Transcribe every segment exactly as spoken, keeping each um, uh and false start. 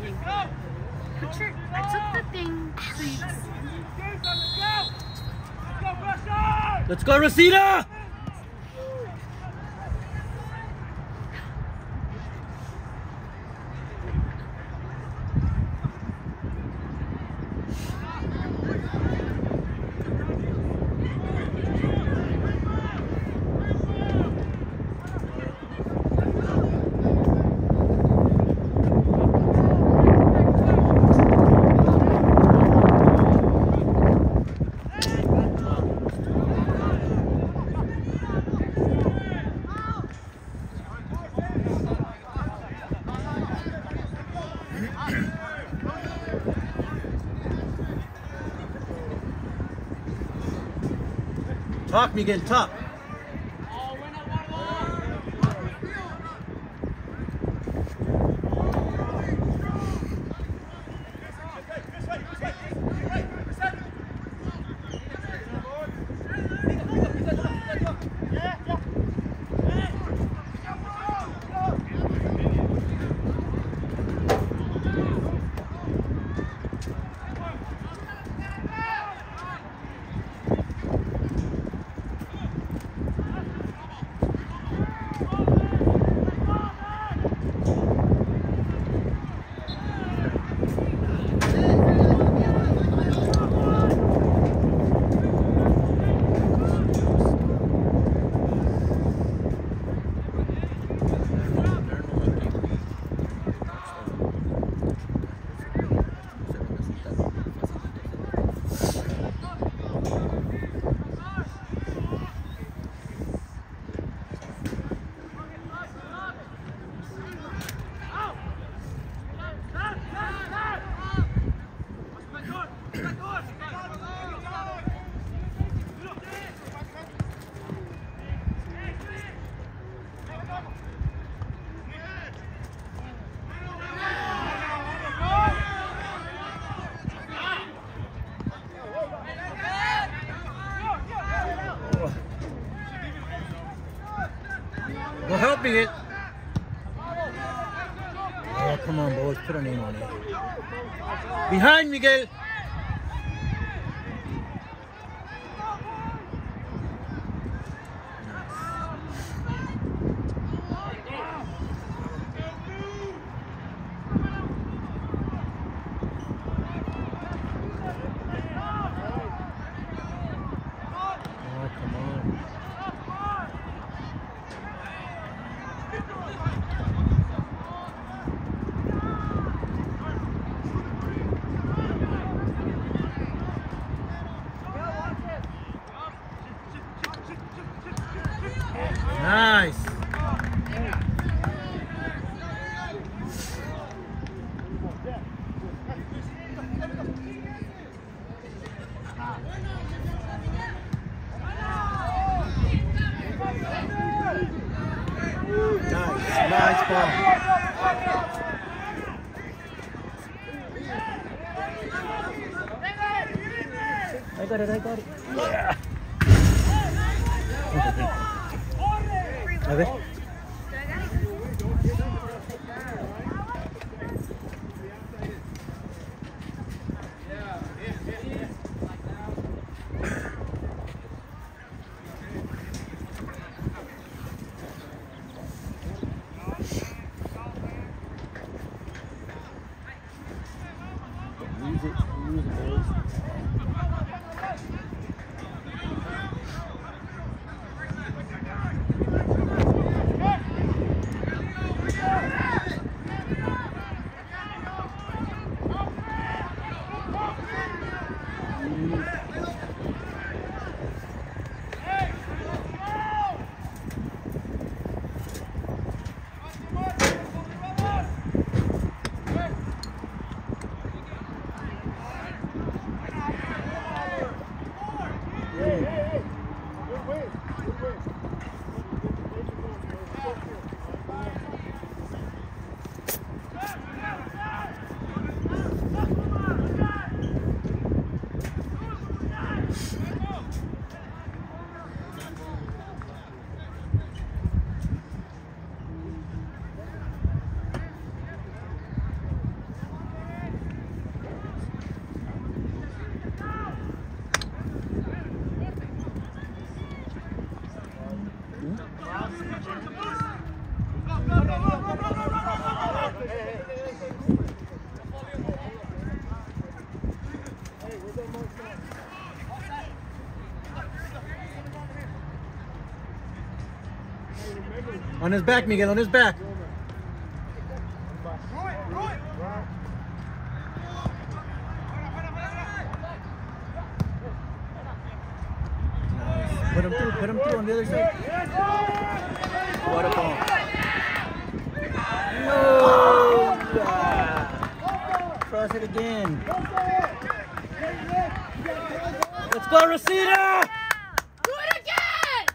thing. Put your, I took the thing so you can see. Let's go, Reseda! Talk, Miguel, talk. We're helping it. Oh, come on, boys. Put our name on it. Behind, Miguel. Nice. Nice, nice ball. I got it, I got it. Yeah. A ver. Use it, use it, boys. On his back, Miguel, on his back. Nice. Put him through, put him through on the other side. What a ball. No! Cross it again. Let's go, Reseda! Do it again!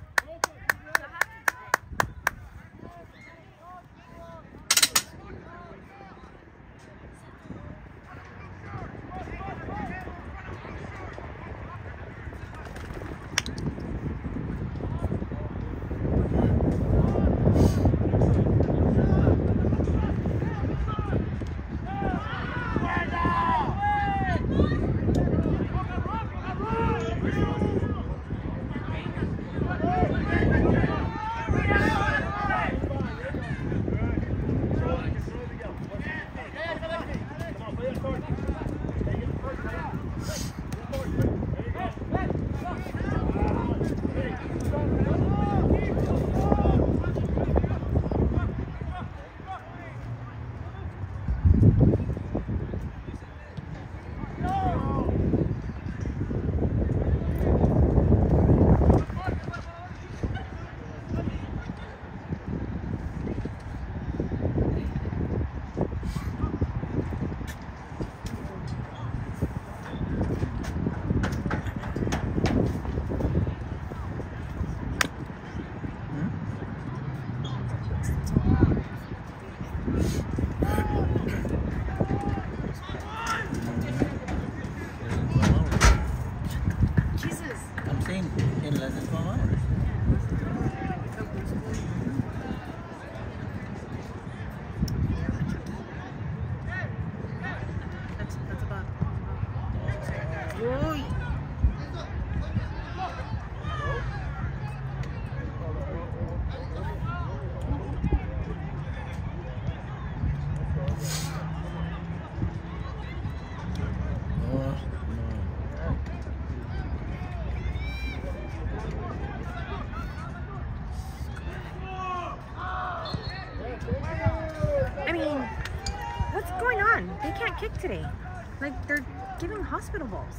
They can't kick today. Like, they're giving hospital balls.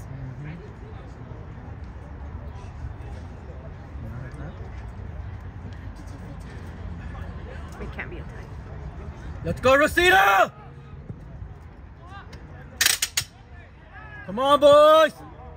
It can't be a tie. Let's go, Reseda! Come on, boys!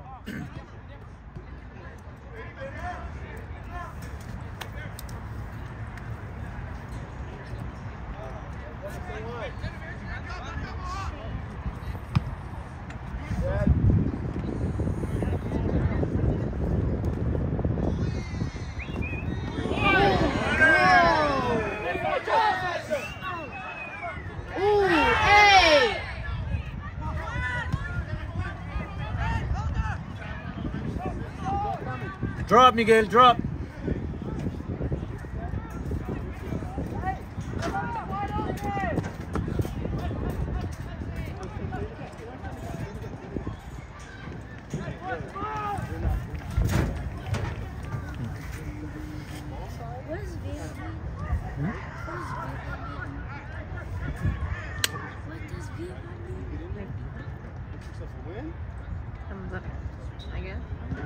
Drop, Miguel, drop. What is Vietnam? Hmm? What does Vietnam mean? Win? Thumbs up, I guess.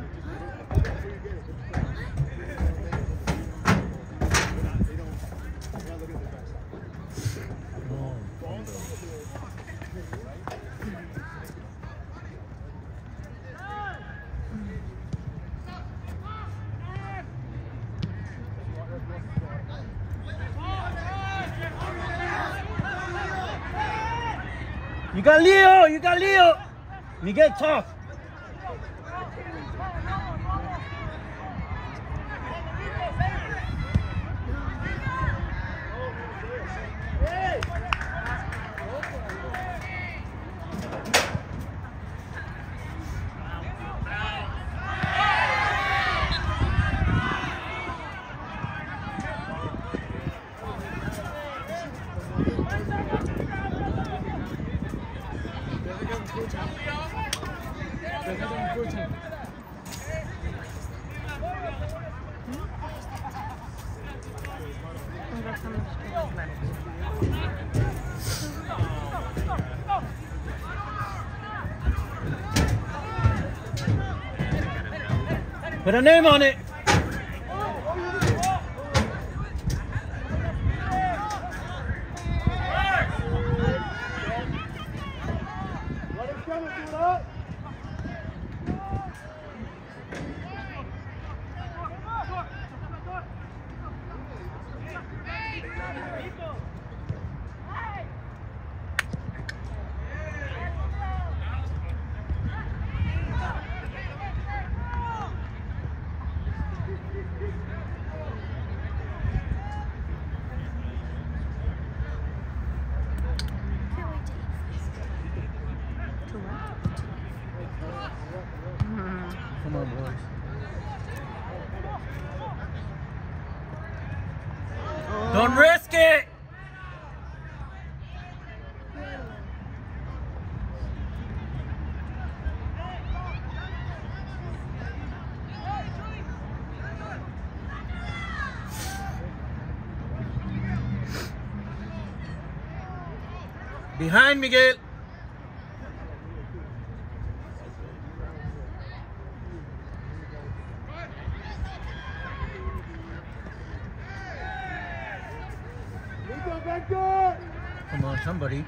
You got Leo, you got Leo. Miguel, talk. And that's how much is left. Put a name on it. Come on, boys. Don't risk it! Behind, Miguel. Come on, somebody.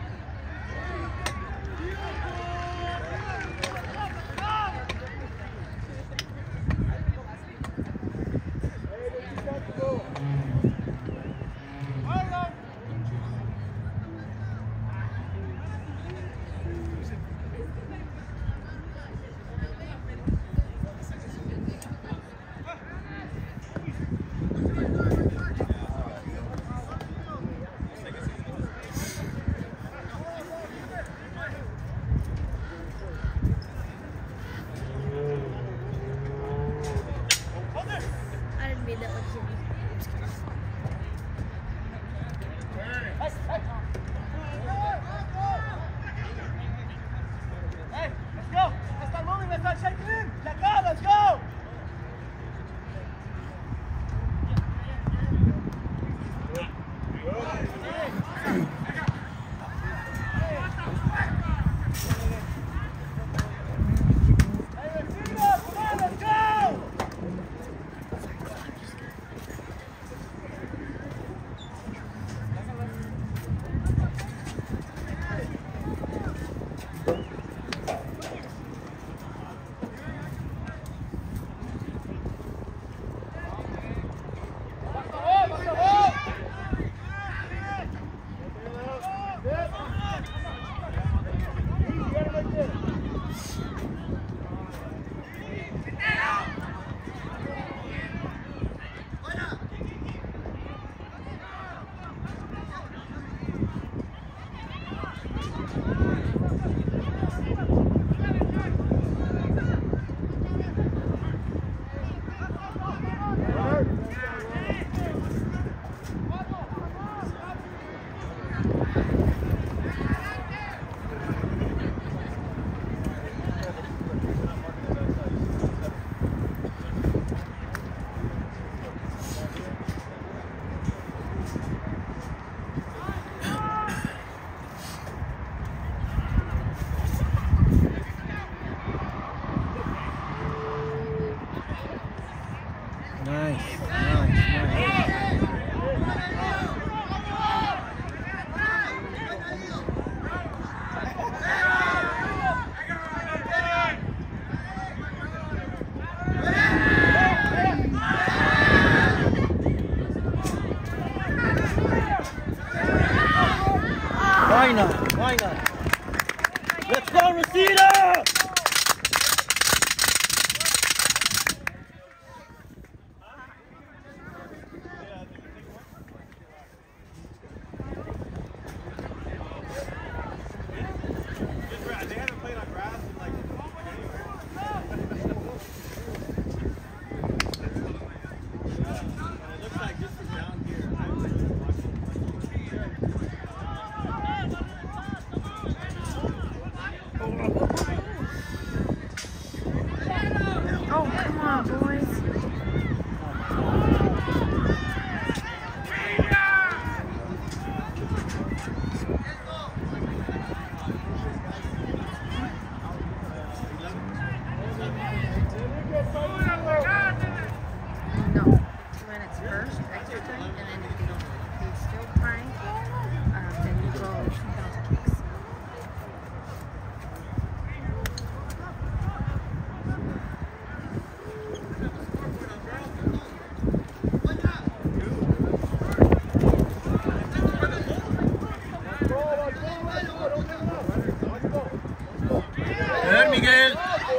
Miguel.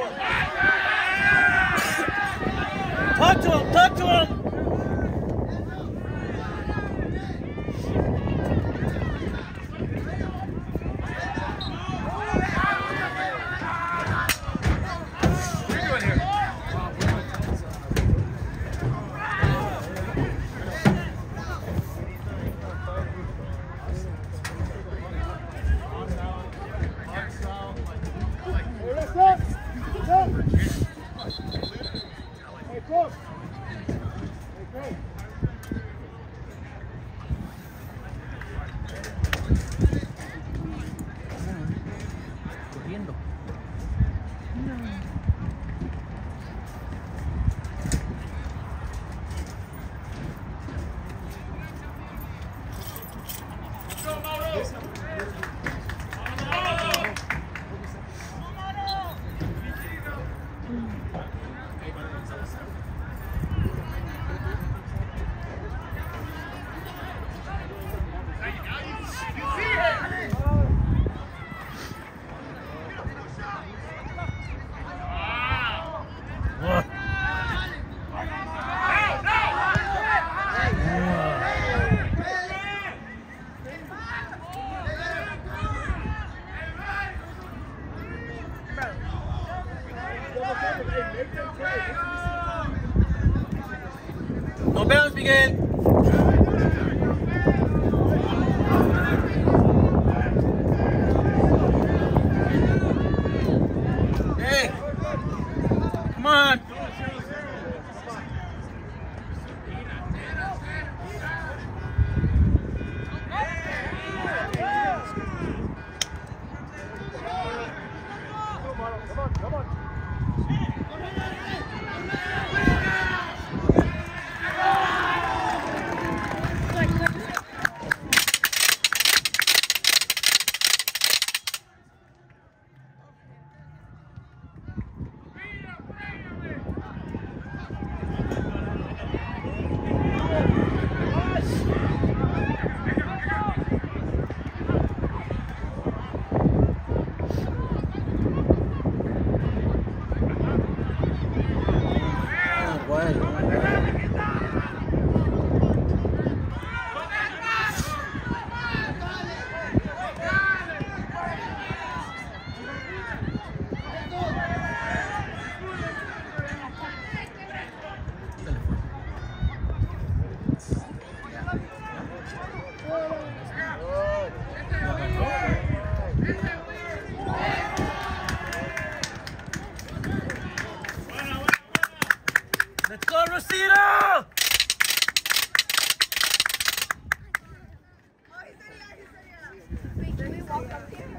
Talk to him, talk to him. No bounce, Miguel. Hey, come on. Let's go, Reseda! Wait, can we walk up here?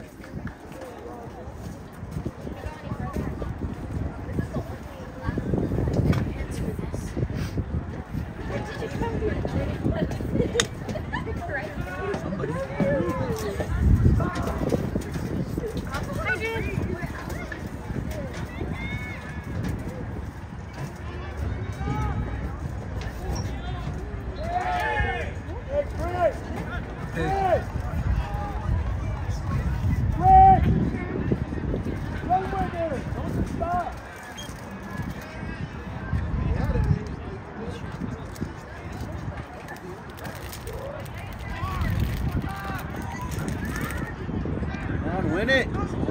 Win it.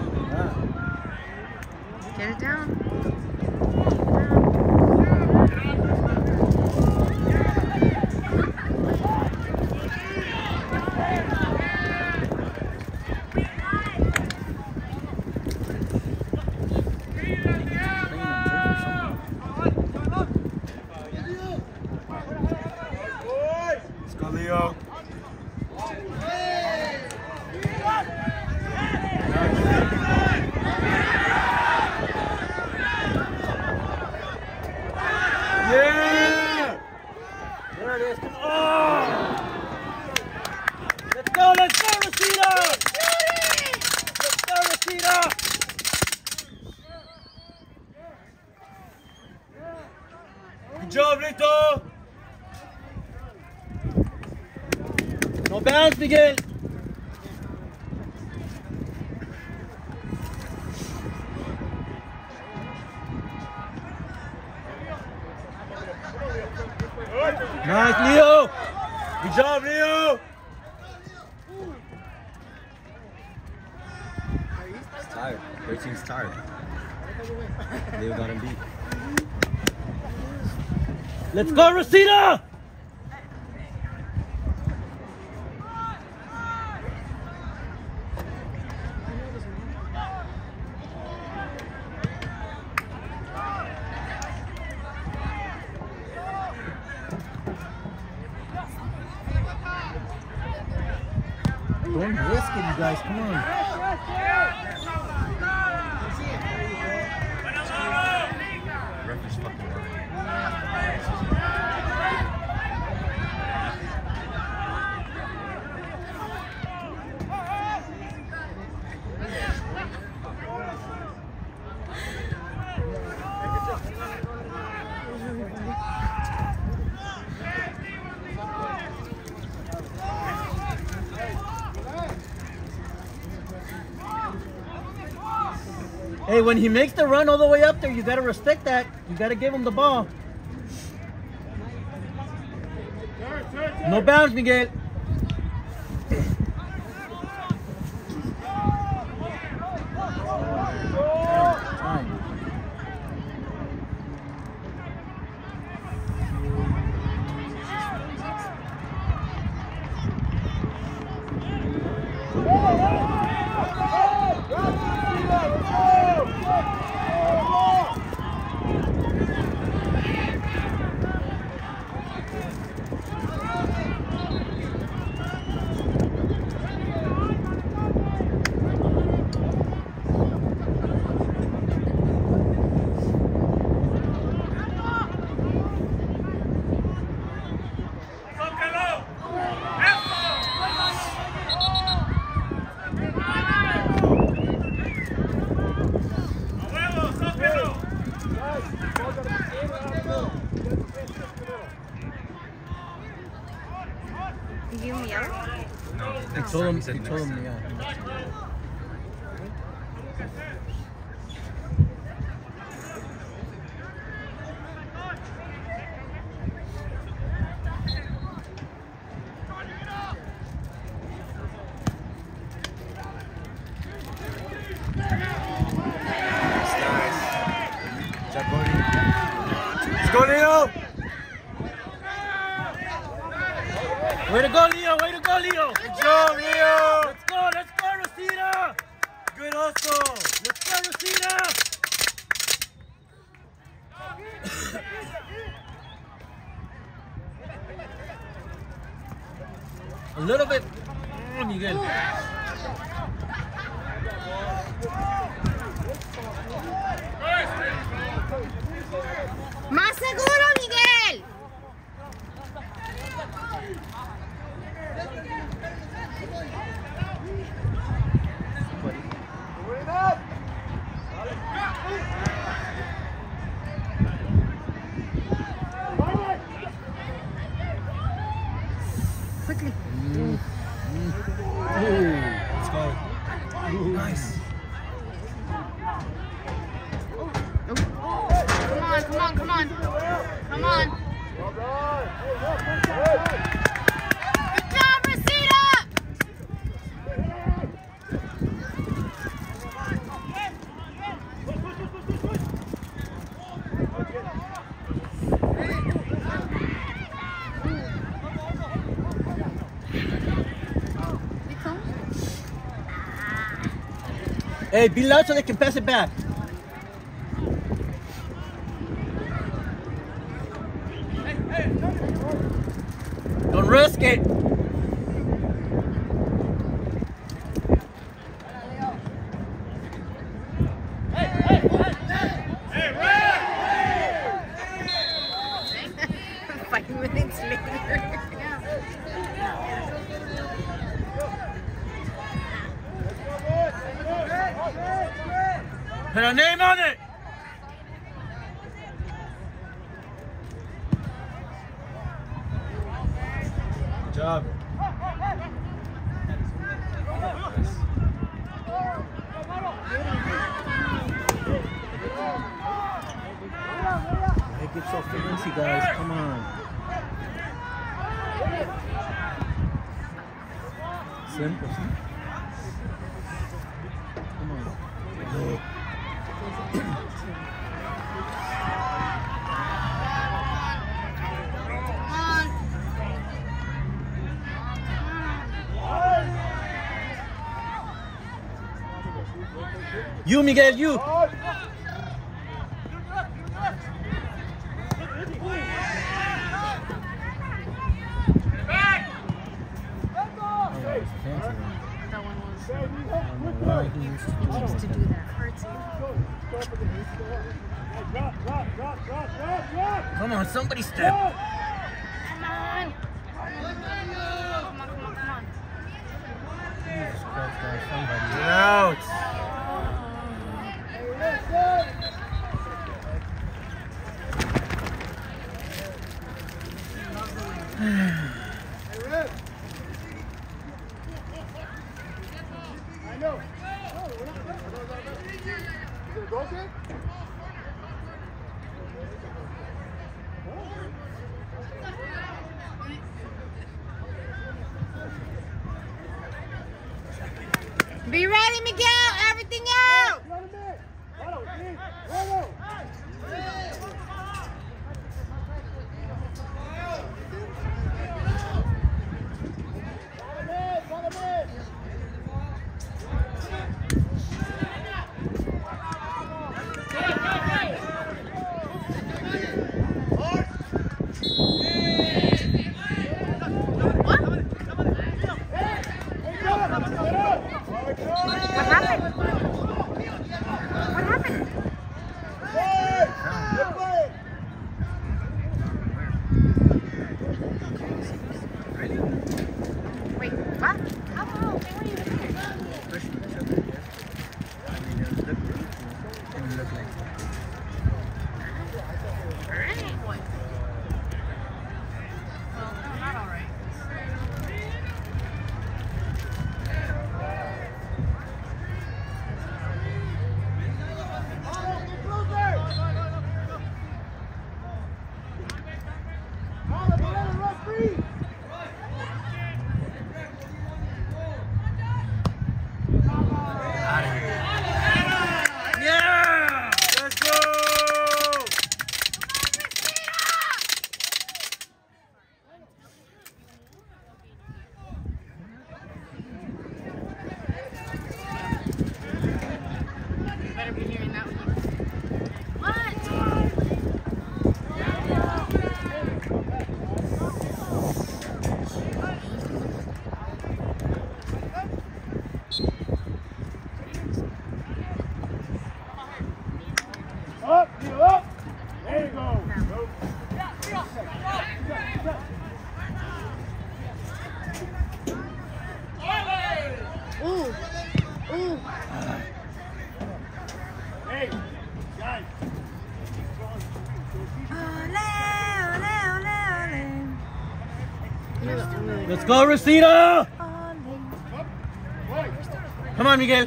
Get it down. Let's go, Leo. Yeah! There it is. Come on! Let's go, let's go, Reseda! Let's go, Reseda! Good job, Lito! No bounce, Miguel! Nice, Leo. Good job, Leo. He's tired. thirteen's tired. Leo got him beat. Let's go, Reseda. Don't risk it, you guys. Come on. Ref is fucking wrong. Hey, when he makes the run all the way up there, you gotta respect that. You gotta give him the ball. No bounds, Miguel. You give him yellow? No, He next told time him, he said he next told him, time. yeah. Nice, nice. Good job, Cody. Let's go, Leo! Way to go, Leo! Way to go, Leo! Good job, Leo! Let's go! Let's go, Reseda! Good hustle! Let's go, Reseda! A little bit. Oh, Miguel. ¡Más seguro, Miguel! Quickly. Mm. Mm. Ooh. Let's go. Ooh. Nice. Come on, come on, come on. Come on. Good job, Reseda! Hey, be loud so they can pass it back. Don't risk it. Five minutes later. Put a name on it. Good job. It gets so fancy, guys. Come on. Simple, see? Come on. Oh. You, Miguel, you. To do that hurts me. Come on, somebody step. Come on. Come on, come on, come on. Jesus Christ, guys, somebody. Get out. Be ready, Miguel. Everything out. What happened? What happened? Wait, what? Oh, they weren't even here. Pushing each other, I guess. I mean, it looked different. It didn't look like that. Not all right. Yeah! Let's go. You better be hearing that one. What? Up, you up. There you go. Ooh. Ooh. Hey, guys. Ole, ole, ole, ole. Let's go, Reseda! Ole. Come on, Miguel.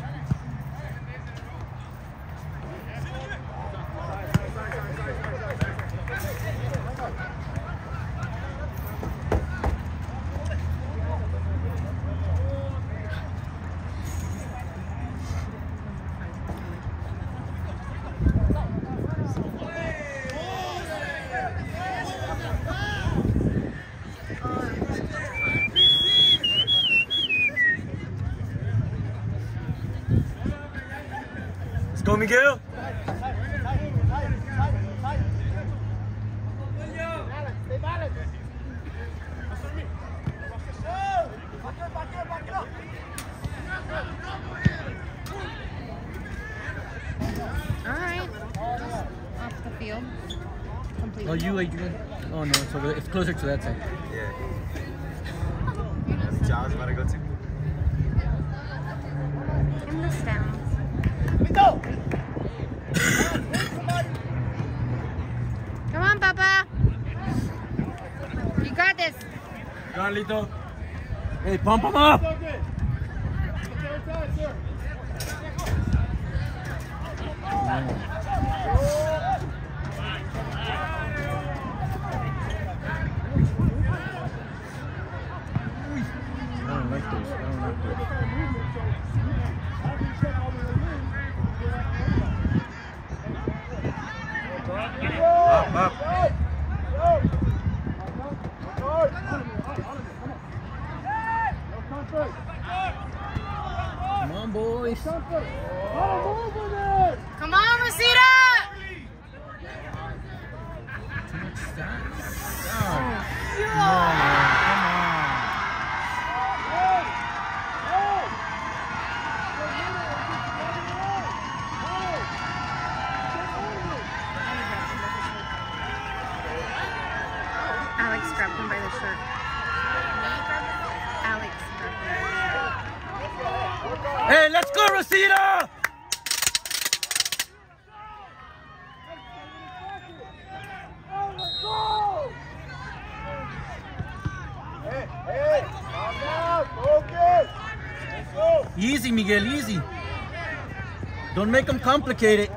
Let's go, Miguel. All right. Off the field. Completely. Oh, you, Adrian? Oh, no, it's over there. It's closer to that side. Yeah. That's the job I was about to go to. In the stands. Come on, Papa. You got this. Carlito. Hey, pump him up! Up. Come on, boys. Come on, Reseda! Too much stuff. Oh, Yeah. come on. Alex grabbed him by the shirt. Alex grabbed him. Hey, let's go, Reseda! Hey, hey, calm down, focus. Let's go. Easy, Miguel, easy. Don't make them complicated.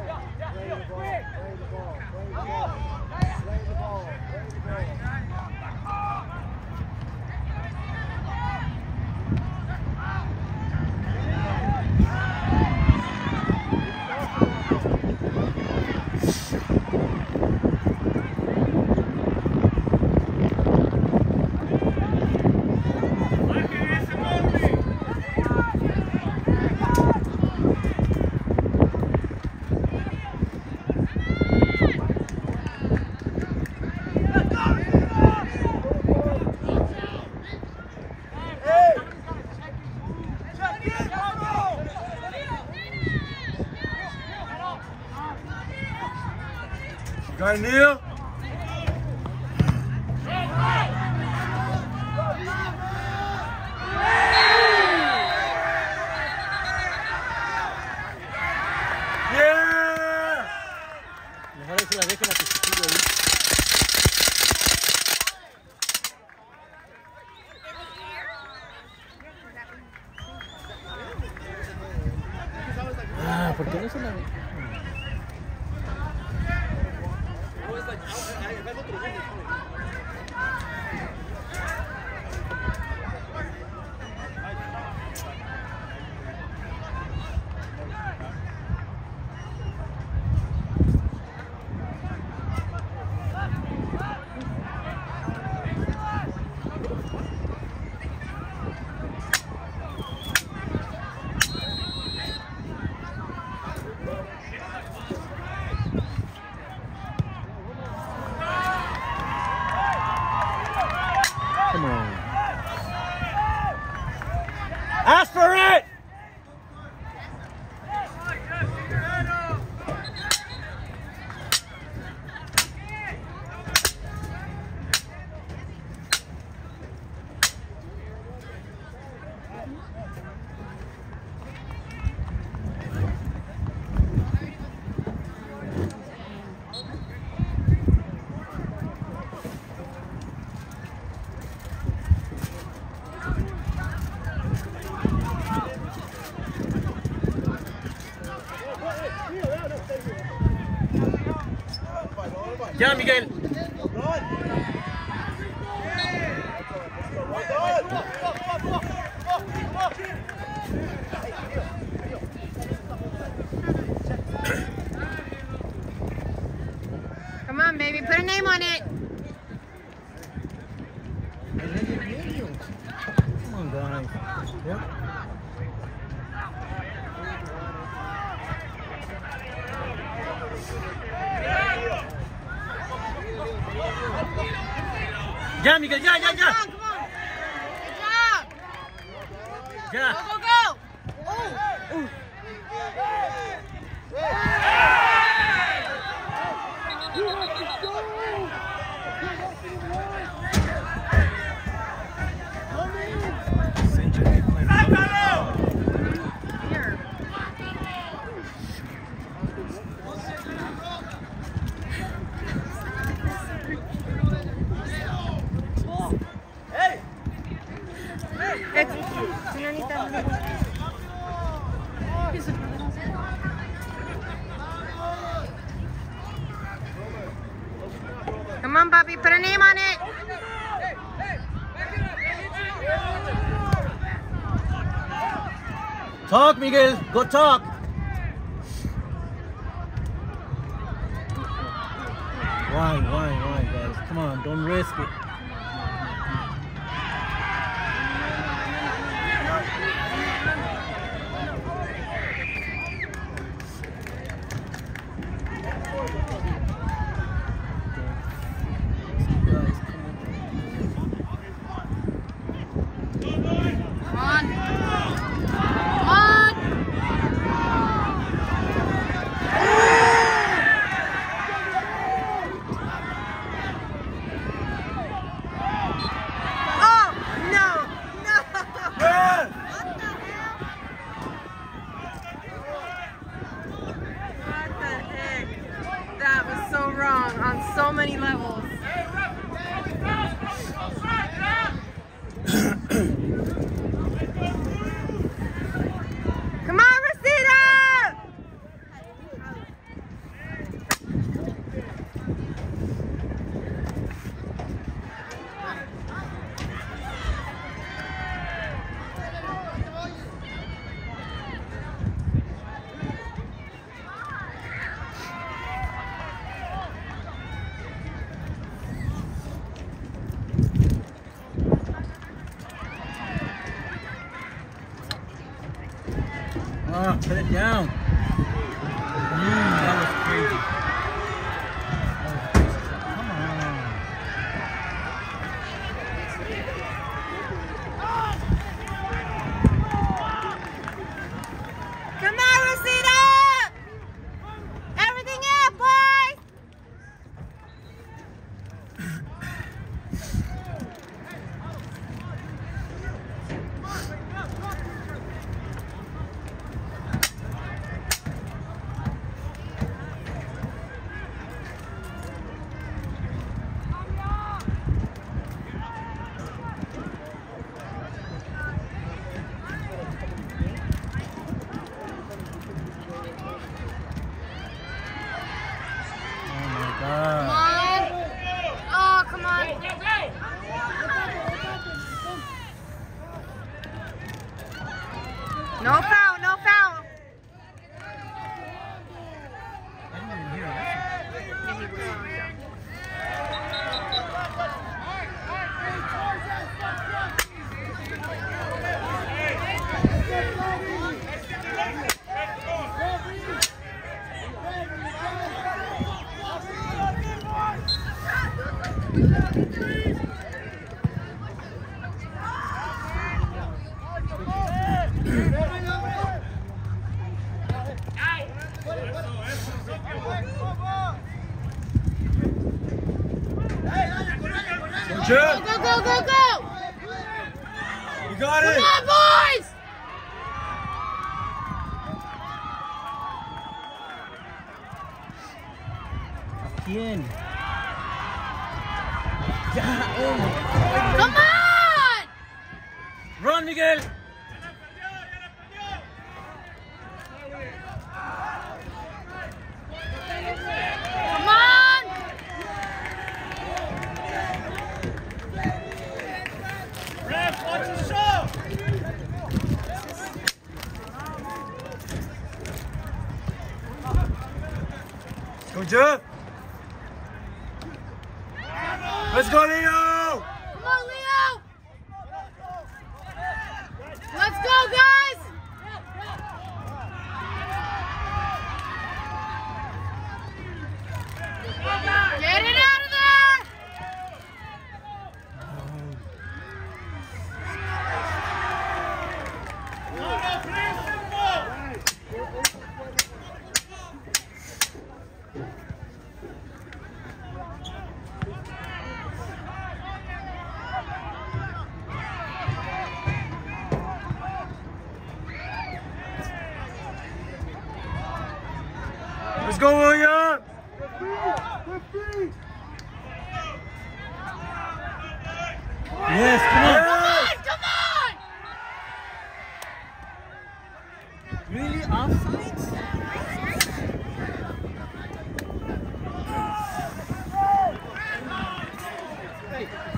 Got it, Neil? Yeah! Mejor se la dejen a tu chiquillo ahí. Ah, ¿por qué no se la dejan? Come on. Ask for it! Ya, Miguel. Come on, baby, put a name on it. Come on, guys. Yep. Ya, Miguel, ya, ya, ya. Come on, come on. Good job. Ya. Go, go, go. Oh. Ooh. St Genevieve playing. Here. It's underneath that little. Come on, Bobby, put a name on it. Talk, Miguel. Go talk. Why, why, why, guys? Come on, don't risk it. On so many levels. Come on, Reseda! Oh, put it down. Mm, that was crazy. That was crazy. Come on. Come on, Reseda! Everything up, boys! Come on. Oh, come on. No foul, no foul. I didn't even hear Go, go, go, go, go! You got Come it! on, boys! Again. Yeah, oh my God. Come on! Run, Miguel! Come on! Ref, watch the shot! Go, Jeff! Let's go, Leo! Come on, Leo! Let's go, guys! Get it out of there! Let's go, William! Yes, come on! Come on, come on! Really? Offsides? Hey.